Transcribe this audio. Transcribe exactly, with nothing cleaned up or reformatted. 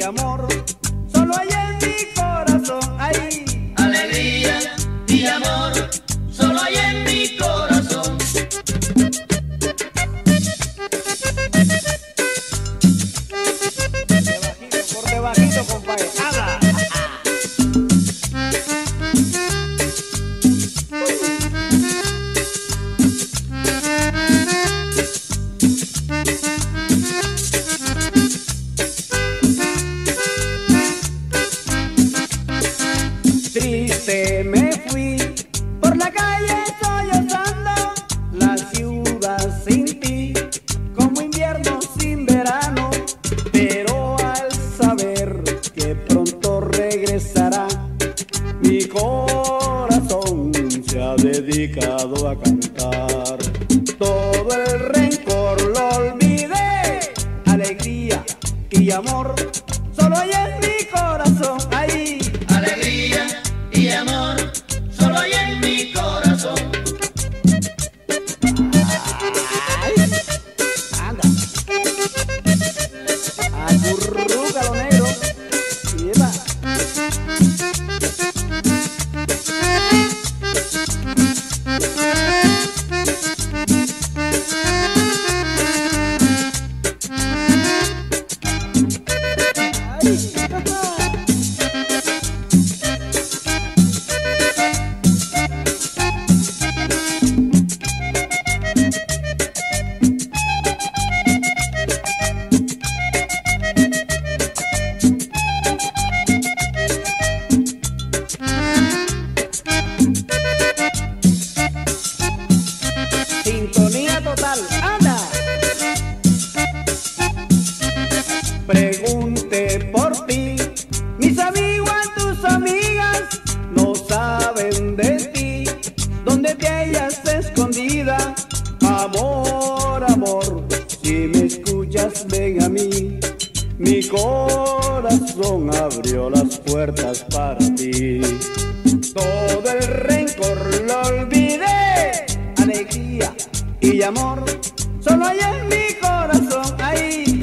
amor, solo hay en mi corazón. Hay alegría y amor, solo hay en mi corazón. Debajito, por debajito, compadre. ¡Habla! Triste me fui por la calle sollozando, la ciudad sin ti, como invierno sin verano. Pero al saber que pronto regresará, mi corazón se ha dedicado a cantar. Todo el rencor lo olvidé, alegría y amor, solo hay en mi corazón. Ahí Alegría y amor, solo hay en mi corazón. ay, anda, acurrúcalo, negro, lleva. Sintonía total, anda. Pregunte por ti, mis amigos, tus amigas no saben de ti, dónde te hayas escondida. Amor, amor, si me escuchas ven a mí, mi corazón abrió las puertas para ti. Todo el rencor lo olvidé, alegría y amor, solo hay en mi corazón. Ahí